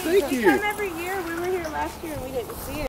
thank you. We come every year. We were here last year and we didn't see it.